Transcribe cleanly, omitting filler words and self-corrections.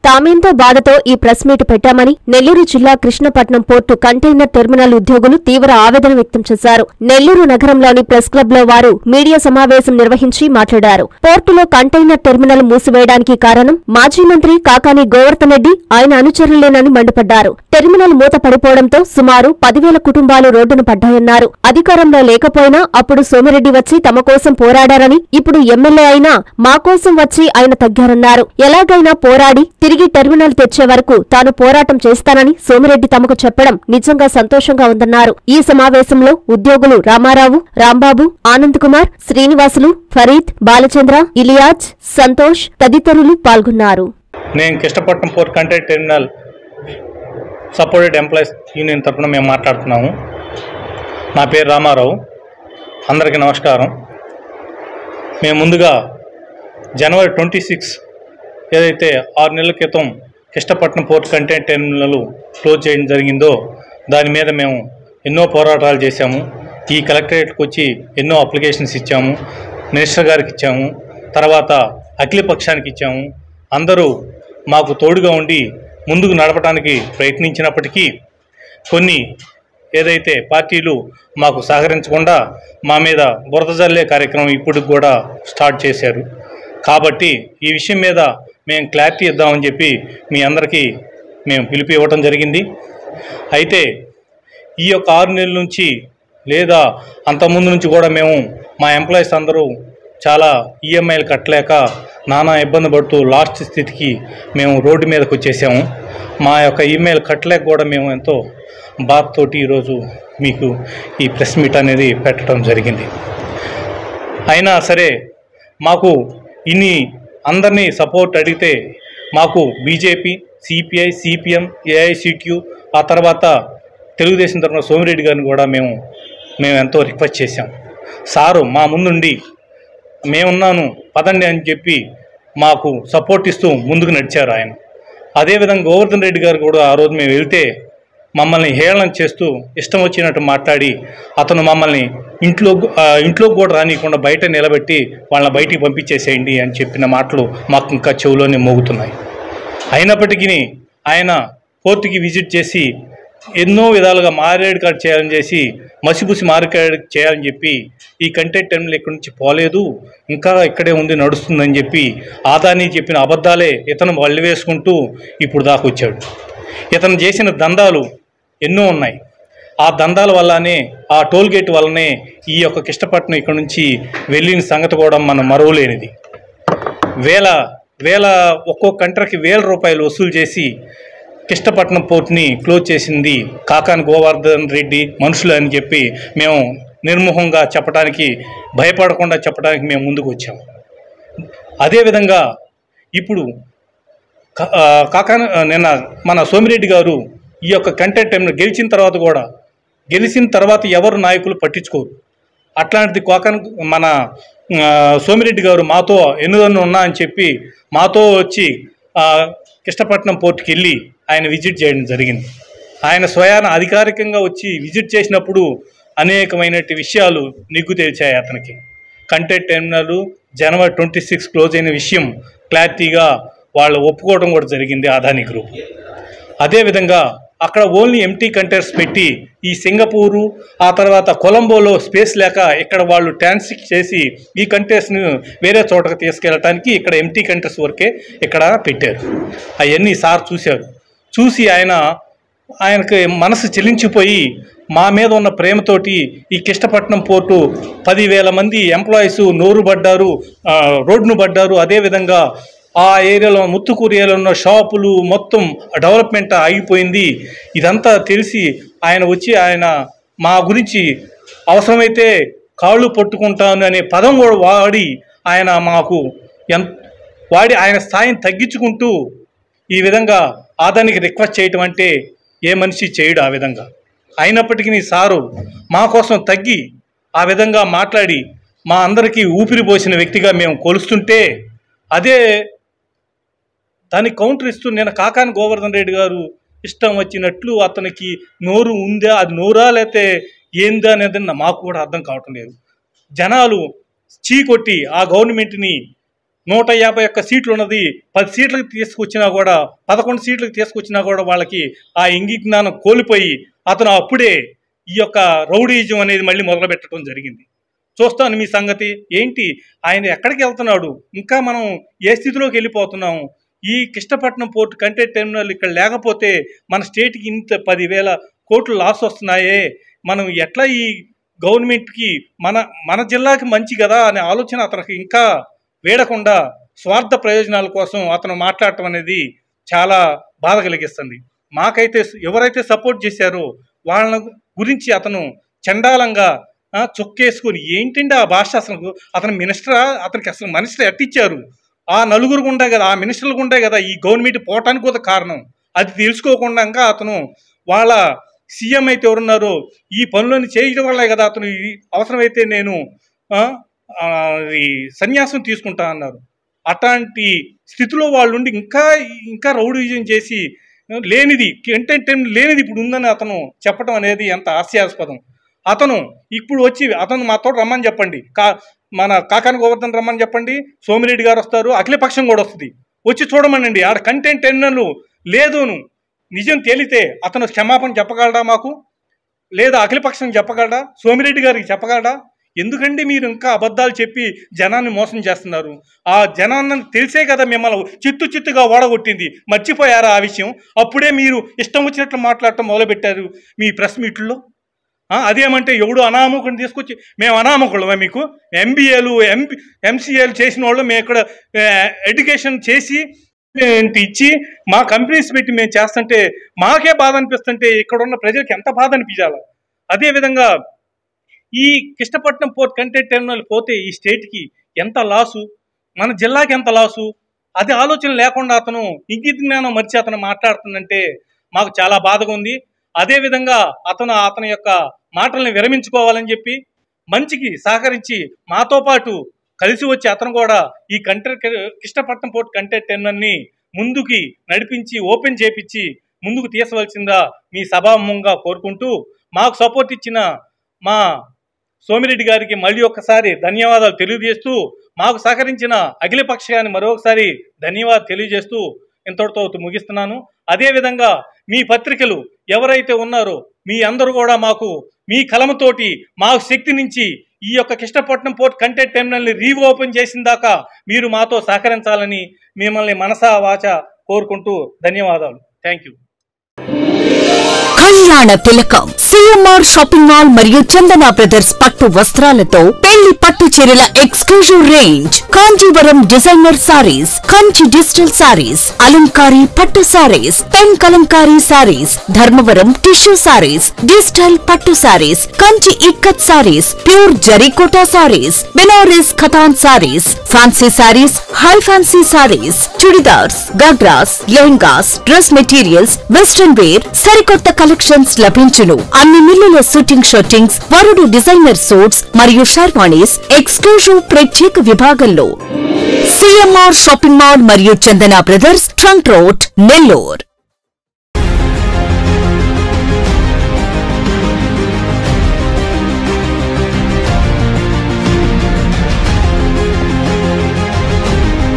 తామెంతో బాధతో ఈ press meet పెట్టామని నెల్లూరు జిల్లా కృష్ణపట్నం పోర్టు కంటైనర్ టెర్మినల్ ఉద్యోగులు తీవ్ర ఆవేదన వ్యక్తం చేశారు. నెల్లూరు నగరంలోని ప్రెస్ క్లబ్ లో వారు మీడియా సమావేశం నిర్వహించి మాట్లాడారు. పోర్టులో కంటైనర్ టెర్మినల్ మూసివేయడానికి కారణం మాజీ మంత్రి కాకాని గోవర్ధన్ రెడ్డి ఆయన అనుచరులేనని మండిపడ్డారు. టెర్మినల్ మూత పడిపోవడంతో సుమారు 10,000 కుటుంబాలు రోడ్డున పడ్డాయన్నారు. అధికారంలో లేకపోయినా అప్పుడు సోమిరెడ్డి వచ్చి తమ కోసం పోరాడారని, ఇప్పుడు ఎమ్మెల్యే అయినా మా కోసం వచ్చి ఆయన తగ్గారన్నారు. ఎలాగైనా పోరాడి తిరిగి టెర్మినల్ తెచ్చే వరకు తాను పోరాటం చేస్తానని సోమిరెడ్డి తమకు చెప్పడం నిజంగా సంతోషంగా ఉందన్నారు. ఈ సమావేశంలో ఉద్యోగులు రామారావు, రాంబాబు, ఆనంద్ కుమార్, శ్రీనివాసులు, ఫరీద్, బాలచంద్ర, ఇలియాజ్, సంతోష్ తదితరులు పాల్గొన్నారు. నేను Krishnapatnam port container terminal supported employees union తరఫున మేము మాట్లాడుతున్నాము. నా పేరు రామారావు. అందరికీ నమస్కారం. మేము ముందుగా జనవరి 26 ఏదైతే 6 నెలల క్రితం Krishnapatnam port container terminal close చేయడం జరిగిందో దాని మీద మేము ఎన్నో పోరాటాలు చేశాము. ఈ కలెక్టరేట్కి వచ్చి ఎన్నో అప్లికేషన్స్ ఇచ్చాము, మినిస్టర్ గారికి ఇచ్చాము, తర్వాత అఖిల పక్షానికి ఇచ్చాము. అందరూ మాకు తోడుగా ఉండి ముందుకు నడపడానికి ప్రయత్నించినప్పటికీ కొన్ని ఏదైతే పార్టీలు మాకు సహకరించకుండా మా మీద బురద జల్లే కార్యక్రమం ఇప్పుడు కూడా స్టార్ట్ చేశారు. కాబట్టి ఈ విషయం మీద మేము క్లారిటీ ఇద్దామని చెప్పి మీ అందరికీ మేము పిలుపు ఇవ్వటం జరిగింది. అయితే ఈ యొక్క 6 నెలల నుంచి లేదా అంతకుముందు నుంచి కూడా మేము మా ఎంప్లాయీస్ అందరూ చాలా ఈఎంఐలు కట్టలేక నానా ఇబ్బంది పడుతూ లాస్ట్ స్థితికి మేము రోడ్డు మీదకి వచ్చేసాము. మా యొక్క ఈమెయిల్ కట్టలేక కూడా మేము ఎంతో బాధతోటి ఈరోజు మీకు ఈ ప్రెస్ మీట్ అనేది పెట్టడం జరిగింది. అయినా సరే మాకు ఇన్ని అందరినీ సపోర్ట్ అడిగితే మాకు బీజేపీ, సిపిఐ, సిపిఎం, ఏఐసిటియు, ఆ తర్వాత తెలుగుదేశం తరఫున సోమిరెడ్డి గారిని కూడా మేము ఎంతో రిక్వెస్ట్ చేశాం. సారు మా ముందుండి మేమున్నాను పదండి అని చెప్పి మాకు సపోర్ట్ ఇస్తూ ముందుకు నడిచారు ఆయన. అదేవిధంగా గోవర్ధన్ రెడ్డి గారు కూడా ఆ రోజు మేము వెళ్తే మమ్మల్ని హేళన చేస్తూ ఇష్టం వచ్చినట్టు మాట్లాడి అతను మమ్మల్ని ఇంట్లో కూడా రానియకుండా బయట నిలబెట్టి వాళ్ళని బయటికి పంపించేసేయండి అని చెప్పిన మాటలు మాకు ఇంకా చెవులోనే మోగుతున్నాయి. అయినప్పటికీ ఆయన కోర్టుకి విజిట్ చేసి ఎన్నో విధాలుగా మారేడు కార్డు చేయాలని చేసి మసిబుసి మారేడు చేయాలని చెప్పి ఈ కంటైనర్ టెర్మినల్ ఇక్కడి నుంచి పోలేదు, ఇంకా ఇక్కడే ఉంది నడుస్తుందని చెప్పి ఆదాని చెప్పిన అబద్ధాలే ఇతను వల్లి వేసుకుంటూ ఇప్పుడు దాకా వచ్చాడు. ఇతను చేసిన దందాలు ఎన్నో ఉన్నాయి. ఆ దందాల వల్లనే, ఆ టోల్ గేట్ వల్లనే ఈ యొక్క కృష్ణపట్నం ఇక్కడ నుంచి వెళ్ళిన సంగతి కూడా మనం మరువలేనిది. వేల ఒక్కొక్క కంట్రీకి 1,000 రూపాయలు వసూలు చేసి కృష్ణపట్నం పోర్ట్ని క్లోజ్ చేసింది కాకాని గోవర్ధన్ రెడ్డి మనుషులు అని చెప్పి మేము నిర్మోహంగా చెప్పడానికి, భయపడకుండా చెప్పడానికి మేము ముందుకు వచ్చాము. అదేవిధంగా ఇప్పుడు నిన్న మన సోమిరెడ్డి గారు ఈ యొక్క కంటైనర్ టెర్మినల్ గెలిచిన తర్వాత ఎవరు నాయకులు పట్టించుకోరు. అట్లాంటిది మన సోమిరెడ్డి గారు మాతో ఎన్నుదన్ను ఉన్నా అని చెప్పి మాతో వచ్చి కృష్ణపట్నం పోర్టుకి వెళ్ళి ఆయన విజిట్ చేయడం జరిగింది. ఆయన స్వయాన అధికారికంగా వచ్చి విజిట్ చేసినప్పుడు అనేకమైన విషయాలు నిగ్గు తేల్చాయి అతనికి. కంటైనర్ టెర్మినల్ జనవరి 26 క్లోజ్ అయిన విషయం క్లారిటీగా వాళ్ళు ఒప్పుకోవడం కూడా జరిగింది అదానీ గ్రూప్. అదేవిధంగా అక్కడ ఓన్లీ ఎంటీ కంటైనర్స్ పెట్టి ఈ సింగపూరు, ఆ తర్వాత కొలంబోలో స్పేస్ లేక ఇక్కడ వాళ్ళు ట్రాన్సిట్ చేసి ఈ కంటైనర్స్ని వేరే చోటకి తీసుకెళ్ళటానికి ఇక్కడ ఎంటీ కంటైనర్స్ వరకే ఇక్కడ పెట్టారు. అవన్నీ సార్ చూశారు. చూసి ఆయనకి మనసు చెలించిపోయి మా మీద ఉన్న ప్రేమతోటి ఈ కృష్ణపట్నం పోర్టు 10,000 మంది ఎంప్లాయీస్ రోడ్డును పడ్డారు. అదేవిధంగా ఆ ఏరియాలో ముత్తుకూరు ఏరియాలో ఉన్న షాపులు మొత్తం డెవలప్మెంట్ ఆగిపోయింది. ఇదంతా తెలిసి ఆయన వచ్చి మా గురించి అవసరమైతే కాళ్ళు పట్టుకుంటాను అనే పదం కూడా వాడి ఆయన స్థాయిని తగ్గించుకుంటూ ఈ విధంగా ఆదానికి రిక్వెస్ట్ చేయటం అంటే ఏ మనిషి చేయడు ఆ విధంగా. అయినప్పటికీ సారు మా కోసం తగ్గి ఆ విధంగా మాట్లాడి మా అందరికీ ఊపిరి పోసిన వ్యక్తిగా మేము కొలుస్తుంటే అదే దానికి కౌంటర్ ఇస్తూ నేను కాకాని గోవర్ధన్ రెడ్డి గారు ఇష్టం వచ్చినట్లు అతనికి నోరు ఉందా, అది నోరా లేతే ఏందా అనేది మాకు కూడా అర్థం కావటం లేదు. జనాలు చీకొట్టి ఆ గవర్నమెంట్ని 151 సీట్లు ఉన్నది 10 సీట్లకు తీసుకొచ్చినా కూడా 11 సీట్లకు తీసుకొచ్చినా కూడా వాళ్ళకి ఆ ఇంగిజ్ఞానం కోల్పోయి అతను అప్పుడే ఈ యొక్క రౌడీజం అనేది మళ్ళీ మొదలుపెట్టడం జరిగింది. చూస్తాను మీ సంగతి ఏంటి, ఆయన ఎక్కడికి వెళ్తున్నాడు, ఇంకా మనం ఏ స్థితిలోకి వెళ్ళిపోతున్నాము. ఈ కృష్ణపట్నం పోర్టు కంటైనర్ టెర్మినల్ ఇక్కడ లేకపోతే మన స్టేట్కి ఇంత 10,000 కోట్లు లాస్ వస్తున్నాయే, మనం ఎట్లా ఈ గవర్నమెంట్కి మన జిల్లాకి మంచి కదా అనే ఆలోచన అతనికి ఇంకా వేడకుండా స్వార్థ ప్రయోజనాల కోసం అతను మాట్లాడటం అనేది చాలా బాధ కలిగిస్తుంది. మాకైతే ఎవరైతే సపోర్ట్ చేశారో వాళ్ళ గురించి అతను చండాలంగా చొక్కేసుకొని ఏంటంటే ఆ భాష అసలు అతను మినిస్టరా, అతనికి అసలు మినిస్టర్ ఎట్టిచ్చారు, ఆ నలుగురు ఉండే కదా, ఆ మినిస్టర్లకు ఉండే కదా ఈ గవర్నమెంట్ పోవటానికి కూడా కారణం. అది తెలుసుకోకుండా అతను వాళ్ళ సీఎం అయితే ఎవరున్నారో ఈ పనులను చేయడం వల్లే కదా అతను అవసరమైతే నేను ఈ సన్యాసం తీసుకుంటా అన్నారు. అట్లాంటి స్థితిలో వాళ్ళు ఉండి ఇంకా రౌడీజం చేసి లేనిది ఎంటర్టైన్మెంట్ లేనిది ఇప్పుడు ఉందని అతను చెప్పడం అనేది ఎంత హాస్యాస్పదం. అతను ఇప్పుడు వచ్చి అతను మాతో రమ్మని చెప్పండి, మన కాకాని గోవర్ధన్ రమ్మని చెప్పండి, సోమిరెడ్డి గారు వస్తారు, అఖిలపక్షం కూడా వస్తుంది, వచ్చి చూడమనండి. ఆడ కంటెంట్ టెర్మినల్ లేదును నిజం తేలితే అతను క్షమాపణ చెప్పగలడా మాకు, లేదా అఖిలపక్షం చెప్పగలడా, సోమిరెడ్డి గారికి చెప్పగలడా? ఎందుకండి మీరు ఇంకా అబద్ధాలు చెప్పి జనాన్ని మోసం చేస్తున్నారు? ఆ జనాన్ని తెలిసే కదా మిమ్మల్ని చిత్తుగా ఓడగొట్టింది, మర్చిపోయారా ఆ విషయం? అప్పుడే మీరు ఇష్టం వచ్చినట్లు మాట్లాడటం మొదలుపెట్టారు మీ ప్రెస్ మీట్లో. అదేమంటే ఎవడు అనామకుని తీసుకొచ్చి మేము అనామకులమే, మీకు MBAలు MCAలు చేసిన వాళ్ళు మేము ఇక్కడ ఎడ్యుకేషన్ చేసి ఇచ్చి మా కంపెనీస్ పెట్టి మేము చేస్తుంటే మాకే బాధ అనిపిస్తుంటే ఇక్కడ ఉన్న ప్రజలకు ఎంత బాధ అనిపించాలి. అదేవిధంగా ఈ కృష్ణపట్నం పోర్ట్ కంటైనర్ టెర్మినల్ పోతే ఈ స్టేట్కి ఎంత లాసు, మన జిల్లాకి ఎంత లాసు, అది ఆలోచన లేకుండా అతను ఇంగిత జ్ఞానం మర్చి అతను మాట్లాడుతుందంటే మాకు చాలా బాధగా ఉంది. అదేవిధంగా అతని యొక్క మాటల్ని విరమించుకోవాలని చెప్పి మంచికి సహకరించి మాతో పాటు కలిసి వచ్చి అతను కూడా ఈ కృష్ణపట్నం పోర్ట్ కంటైనర్ టెర్మినల్ని ముందుకి నడిపించి ఓపెన్ చేపించి ముందుకు తీసవలసిందా మీ సభాముఖంగా కోరుకుంటూ, మాకు సపోర్ట్ ఇచ్చిన మా సోమిరెడ్డి గారికి మళ్ళీ ఒక్కసారి ధన్యవాదాలు తెలియజేస్తూ, మాకు సహకరించిన అఖిలపక్షాన్ని మరొకసారి ధన్యవాదాలు తెలియజేస్తూ ఇంతటితో ముగిస్తున్నాను. అదేవిధంగా మీ పత్రికలు ఎవరైతే ఉన్నారో మీ అందరూ కూడా మాకు మీ కలమతోటి మాకు శక్తి నుంచి ఈ యొక్క కృష్ణపట్నం పోర్ట్ కంటైనర్ టెర్మినల్ని రీఓపెన్ చేసిన దాకా మీరు మాతో సహకరించాలని మిమ్మల్ని మనసా వాచ కోరుకుంటూ ధన్యవాదాలు. Thank you. కళ్యాణ తిలకం సిఎంఆర్ షాపింగ్ మాల్ మరియు చందన బ్రదర్స్ పట్టు వస్త్రాలతో పెళ్లి పట్టు చీరల exclusive range, Kanjeevaram designer saris, Kanchi digital saris, అలంకారీ పట్టు saris, pen Kalamkari saris, Dharmavaram tissue saris, digital పట్టు సారీస్, కంచి ఇక్కత్ సారీస్, ప్యూర్ జరీకోటా saris, Banaras Katan saris, fancy saris, high fancy saris, churidars, ghagras, lehengas, dress materials, western wear, సరికొత్త కలెక్షన్స్ లభించును. అన్ని మిల్లుల షూటింగ్ షర్టింగ్స్, వరుడు డిజైనర్ సూట్స్ మరియు షర్వాణీస్ ఎక్స్క్లూజివ్ ప్రత్యేక విభాగంలో. సిఎంఆర్ షాపింగ్ మాల్ మరియు Chandana brothers, trunk road, Nellore.